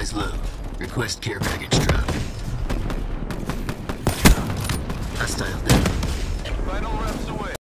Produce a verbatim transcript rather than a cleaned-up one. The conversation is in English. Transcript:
Supplies low. Request care package drop. Hostile down. Final reps away.